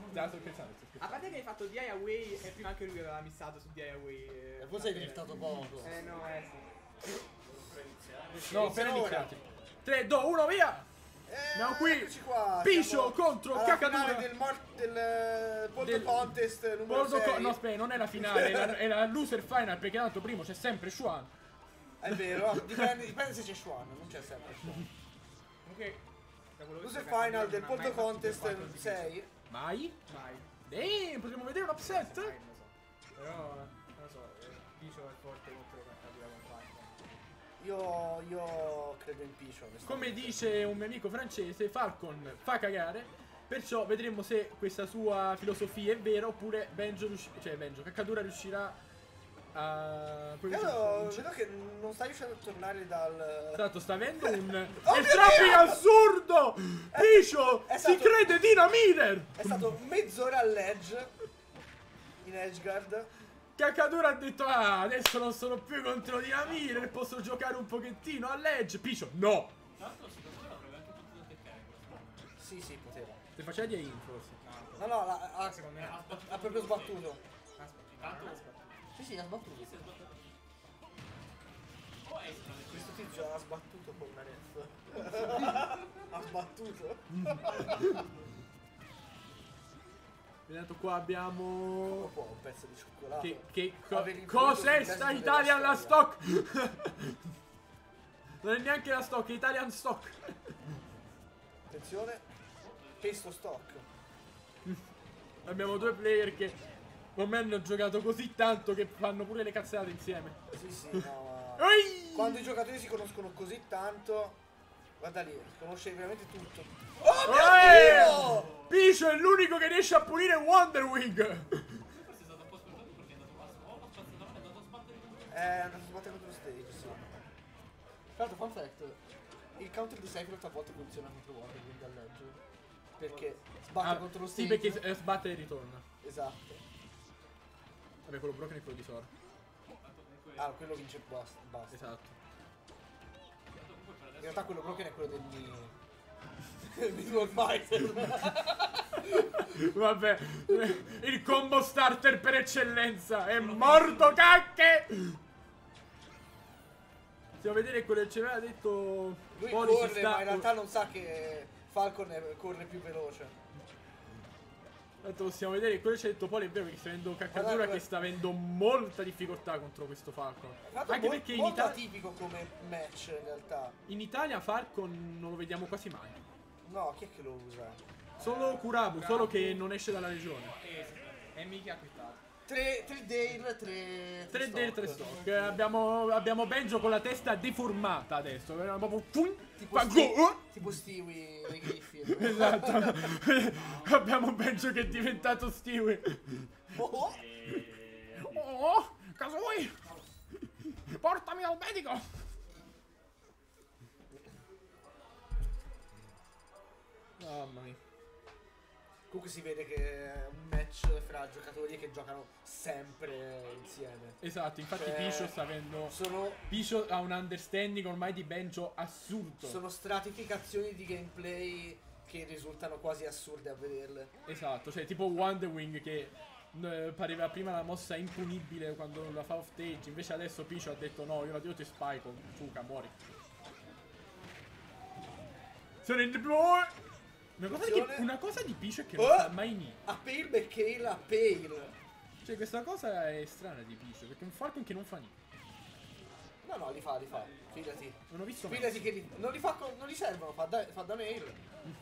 Sto scherzando. A parte che hai fatto DI away e prima anche lui aveva missato su DI away. E forse hai diventato poco. No, sì. No, appena iniziati. 3, 2, 1, via! Andiamo qui. Eccoci qua. Piscio contro alla Kakadura. finale del World Contest numero 6. No, aspetta, non è la finale, è la loser final perché tanto primo c'è sempre Xuan. È vero, dipende se c'è Xuan, non c'è sempre Xuan. Comunque, Loser final del World Contest 6. Mai? Mai. Potremmo vedere un upset? Non lo so. Però, non lo so, Picio è forte contro Kakadura con Falcon. Io credo in Piscio. Come dice un mio amico francese, Falcon fa cagare. Perciò vedremo se questa sua filosofia è vera oppure Kakadura riuscirà a... Vedo che non stai riuscendo a tornare dal... Esatto, sta avendo un... il traffico assurdo! Piscio si crede Dynamiter! È stato mezz'ora all'edge in Edgeguard. Kakadura ha detto, adesso non sono più contro Dynamiter, posso giocare un pochettino all'edge. Piscio, no! Tra l'altro secondo me l'avrebbe anche potuto attaccare questo. Sì, poteva. Se faceva di in forse. No, Secondo me ha proprio sbattuto. Tanto Sì, ha sbattuto. si è sbattuto. Oh, è strano. Questo tizio ha sbattuto con una ref. Ha sbattuto. Vedete qua abbiamo... Un po' un pezzo di cioccolato. Cos'è sta Italian la stock? Non è neanche la stock, è Italian stock. Attenzione. Pesto stock. Abbiamo due player che con me hanno giocato così tanto che fanno pure le cazzate insieme. Sì, no. Ehi! Quando i giocatori si conoscono così tanto, guarda lì, conosce veramente tutto. Oh mio Dio! Piscio è l'unico che riesce a punire Wonder Wing. Forse è stato un po' scordato perché è andato basso. Oh, lo spazio è andato a sbattere contro È andato a sbattere contro lo stage, sì. Tra l'altro, fun fact, il counter di Cyclot a volte funziona contro Wonder Wing all'edge. Perché sbatte contro lo stage. Sì, perché sbatte e ritorna. Esatto. Vabbè, quello broken è quello di Sora. Quello vince basta. Esatto. In realtà quello broken è quello del World Fighter. Vabbè, il combo starter per eccellenza è morto, cacche! Stiamo a vedere quello che ci aveva detto. Lui corre, ma in realtà non sa che Falcon corre più veloce. Tanto possiamo vedere quello che ci ha detto Poli, è vero che sta avendo Kakadura che sta avendo molta difficoltà contro questo Falcon. Anche perché in Italia atipico come match in realtà. In Italia Falcon non lo vediamo quasi mai. No, chi è che lo usa? Solo Kurabu, solo che non esce dalla regione. E Miki ha quittato. 3 Dale, 3 Dale, 3 stock. Abbiamo Benjo con la testa deformata adesso. Proprio tipo Stewie dei Griffin. Esatto. Abbiamo Benjo che è diventato Stewie. Oh, Kazooie! Portami al medico! Mamma mia. Comunque si vede che è un match fra giocatori che giocano sempre insieme. Esatto, infatti cioè, Piscio sta avendo... Piscio ha un understanding ormai di Benjo assurdo. Sono stratificazioni di gameplay che risultano quasi assurde a vederle. Esatto, cioè tipo Wonder Wing che pareva prima la mossa impunibile quando la fa off stage, invece adesso Piscio ha detto no, io la tiro ti spike, Ciuca, muori. Sono in the boy! Una cosa di Piscio è che non fa mai niente. A Pale Becale a Pale. Cioè questa cosa è strana di Piscio, perché è un Falcon che non fa niente. No, li fa. Fidati. Non ho visto mai. Fidati che non li servono, fa da mail.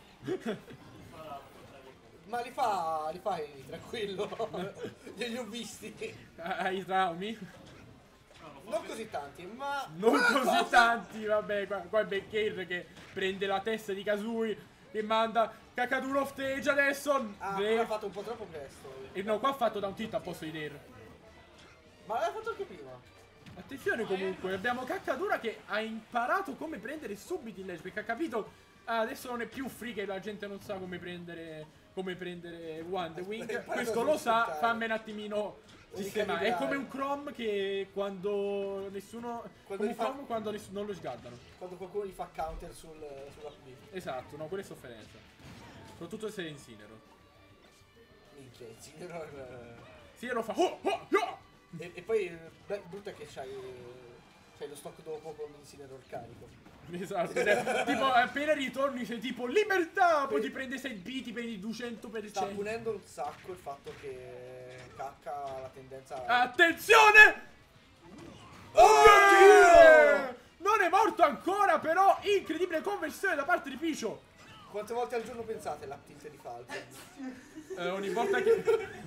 Ma li fa tranquillo. Glieli ho visti. Hai traumi? Non così tanti, ma... Non così tanti, vabbè, qua è Becale che prende la testa di Kazooie e manda Kakadura off stage adesso. L'ha fatto un po' troppo presto. E no, qua ha fatto da un titolo a posto di Dare. Ma l'aveva fatto anche prima. Attenzione comunque, abbiamo Kakadura che ha imparato come prendere subito il ledge, perché ha capito adesso non è più free che la gente non sa come prendere Wonder Wing. Questo lo sa, fammi un attimino sistemare. È come un Chrome che quando nessuno... quando non lo sgaddano. Quando qualcuno gli fa counter sulla B. Esatto, no, quella è sofferenza. Soprattutto se è Incinero. Minchia, Incineroar. Sì, lo fa. Oh, oh, oh! E poi brutto è che c'hai lo stock dopo con Incineroar carico. Esatto, tipo appena ritorni sei tipo libertà, poi ti prende 6 biti per il 200%. Sta punendo un sacco il fatto che Cacca ha la tendenza Attenzione! Oh Dio! Non è morto ancora, però incredibile conversione da parte di Picio. Quante volte al giorno pensate all'up tilt di Falcon? Ogni volta che...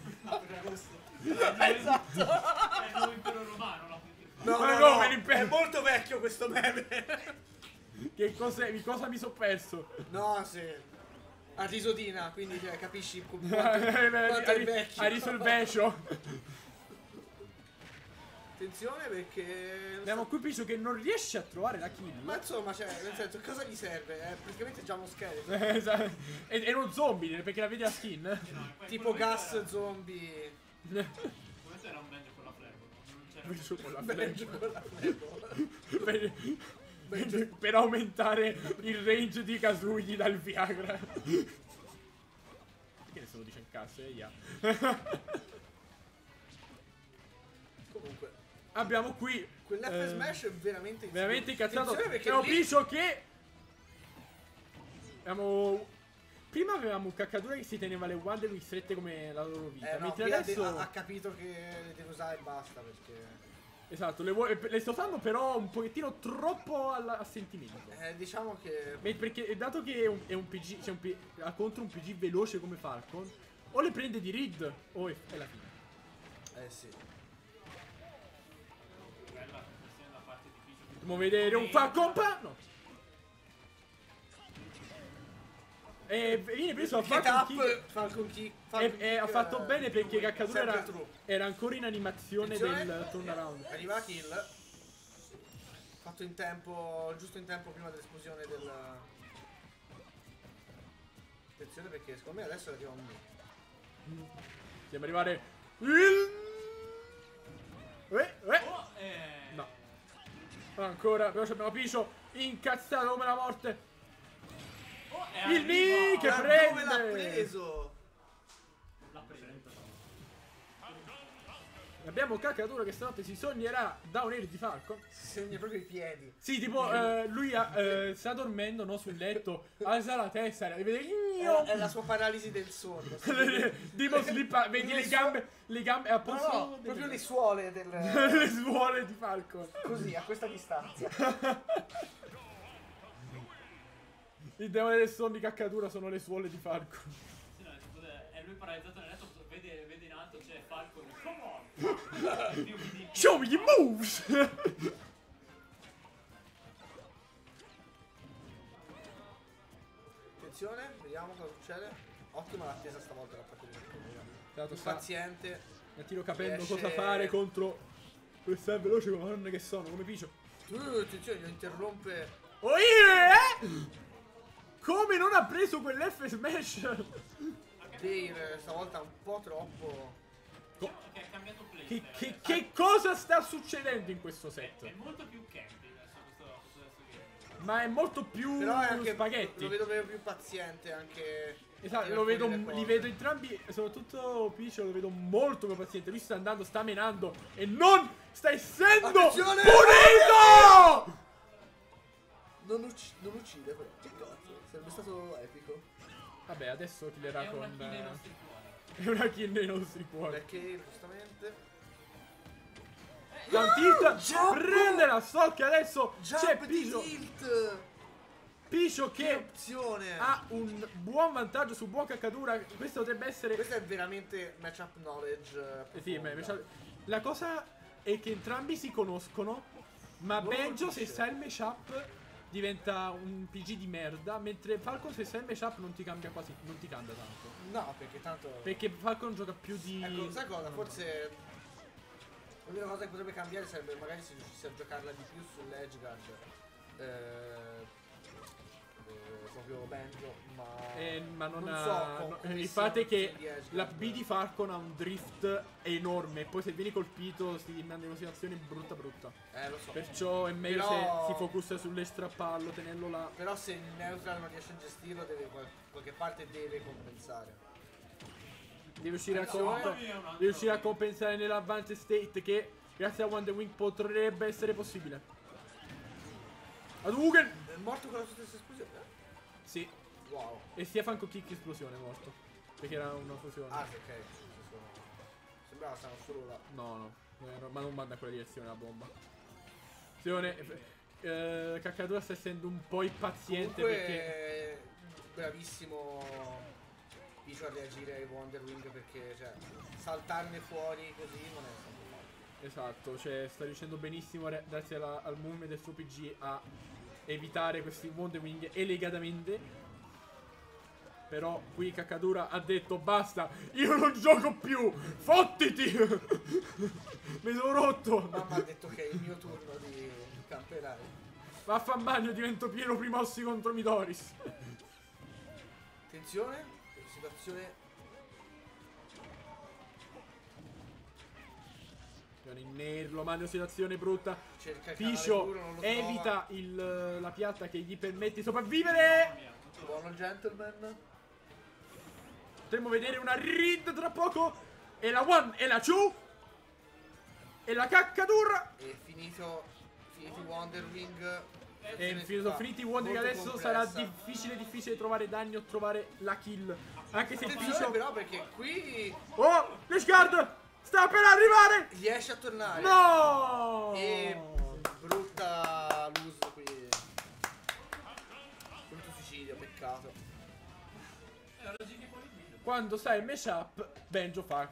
Esatto. È il nuovo impero romano, la No, è molto vecchio questo meme. Che cos'è? Di cosa mi sono perso? No, sì. A risodina, quindi capisci quanto è vecchio. Ha riso il vescio. Attenzione perché... Abbiamo qui Picio che non riesce a trovare la kill. Ma insomma, cioè, nel senso, cosa gli serve? È praticamente già uno scheletro. Esatto. È uno zombie, perché la vedi la skin. Tipo gas zombie. Questo era un banjo con la flag. Non c'era Picio con la Banjo flash. con la flebo. Per aumentare il range di Kazooie dal Viagra. Perché nessuno dice in cazzo? Comunque, Abbiamo qui quell'F smash è veramente incazzato. Attenzione perché Abbiamo lì- Picio che prima avevamo un caccatura che si teneva le Wonder Wing strette come la loro vita. no, mentre qui adesso ha capito che le deve usare e basta perché... esatto, le sto usando però un pochettino troppo a sentimento. Diciamo che... Perché dato che è un PG, c'è ha contro un PG veloce come Falcon, o le prende di Reed o è la fine. Sì. bella conversione da parte di Picio. Dobbiamo vedere un Falcon no. E viene preso a Falcon Kick. Falcon Kick. E ha fatto bene perché Caccatura sempre true. era ancora in animazione Attenzione. del turnaround. Arriva la kill. Fatto in tempo, giusto in tempo prima dell'esplosione del... Attenzione perché secondo me adesso arriva un... Dobbiamo arrivare il... Oh, No. Ancora, però abbiamo Picio incazzato come la morte. oh, è Il Mi che Da prende. dove l'ha preso? l'ha preso. Abbiamo Caccatura che stanotte si sognerà da un aereo di Falcon. Segna proprio i piedi. Sì, tipo, lui sta dormendo, no, sul letto, alza la testa e vede È la sua paralisi del sonno. tipo vedi le gambe a posto. No, proprio le suole del... le suole di Falcon. Così, a questa distanza. Il demone del sonno di Caccatura sono le suole di Falcon. Sì, no, è lui paralizzato nel letto, vede in alto c'è Falcon. Come on! Più di- Show me your moves! Attenzione, vediamo cosa succede. Ottima l'attesa stavolta da parte del Dato sta, paziente. mi tiro capendo Riesce- cosa fare contro questa veloce come donne che sono, come Picio. Attenzione, lo interrompe. Oh yeah! Come non ha preso quell'F smash? Dave stavolta un po' troppo. Diciamo che ha cambiato play. Che cosa sta succedendo in questo set? È molto più campy adesso questo game. Ma è molto più Però è anche spaghetti. lo vedo più paziente anche. Esatto, in lo vedo, alcune cose. li vedo entrambi, soprattutto Picio lo vedo molto più paziente. Lui sta andando, sta menando e non sta essendo Attenzione! punito! Non uccide però. Che cazzo? Sarebbe stato epico. Vabbè, adesso killerà È una con... kill nei nostri cuori. È una kill nei nostri cuori. Perché giustamente. L'antitta Jump! prende la stocca adesso c'è Jump di Picio. tilt! Picio Che che opzione! ha un buon vantaggio su buon Caccatura. Questo potrebbe essere... Questo è veramente matchup knowledge. Sì, profonda. la cosa è che entrambi si conoscono, ma Non Banjo lo se dice. sa il mashup diventa un PG di merda, mentre Falcon se sa il mashup non ti cambia quasi, non ti cambia tanto. No, perché tanto. Perché Falcon gioca più di... Ecco, sai cosa? Forse. L'unica cosa che potrebbe cambiare sarebbe magari se riuscissi a giocarla di più sull'edgeguard. Proprio Banjo, ma non, non ha... so no, come il sia fatto è che funzioni di edgeguard. la B di Falcon ha un drift enorme, poi se vieni colpito ti manda in una situazione brutta brutta. Lo so. Perciò è meglio Però- se si focussa sull'estrappallo, tenerlo là. Però se il neutral non riesce a gestirlo, deve qualche parte deve compensare. Deve uscire a, Mamma mia, un altro deve uscire a wing. compensare nell'advanced state che grazie a Wonder Wing potrebbe essere possibile. Hadouken! È morto con la sua stessa esplosione? Sì. Wow. E Stefan con kick esplosione è morto. Perché era una fusione. Ah, sì, ok. Sembrava stavano solo là. No, ma non manda in quella direzione la bomba. Caccadura sta essendo un po' impaziente Comunque, perché bravissimo Picio a reagire ai Wonder Wing perché cioè, saltarne fuori così non è stato facile. esatto, cioè sta riuscendo benissimo grazie al movement del suo PG a evitare questi Wonder Wing elegatamente. Però qui Caccadura ha detto basta, io non gioco più, fottiti! Mi sono rotto! Mamma ha detto che è il mio turno di camperare. Vaffanbagno, divento pieno primossi contro Midori's. Attenzione, situazione. In nero, lo manda in situazione brutta. Cerca il canale Piscio puro, non lo evita la piatta che gli permette di sopravvivere. trova. Buono gentleman. Potremmo vedere una read tra poco. E la one, e la two. E la Caccadura. E finito i Wonder Wing. E finiti Wonder molto adesso sarà complessa. difficile trovare danni o trovare la kill. Anche se Attenzione Piscio. però perché qui Oh, Discard sta per arrivare. riesce a tornare. No. E brutta lose qui. Brutto suicidio, peccato. Quando sai il matchup, Benjo fa